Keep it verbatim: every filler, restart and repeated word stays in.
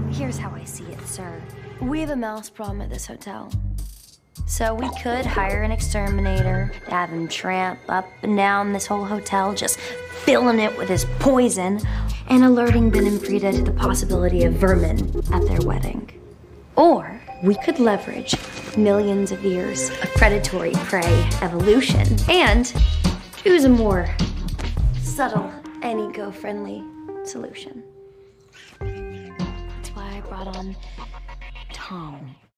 Here's how I see it, sir. We have a mouse problem at this hotel. So we could hire an exterminator, have him tramp up and down this whole hotel, just filling it with his poison, and alerting Ben and Frida to the possibility of vermin at their wedding. Or we could leverage millions of years of predatory prey evolution and choose a more subtle and eco-friendly solution. That's why I brought on Tom.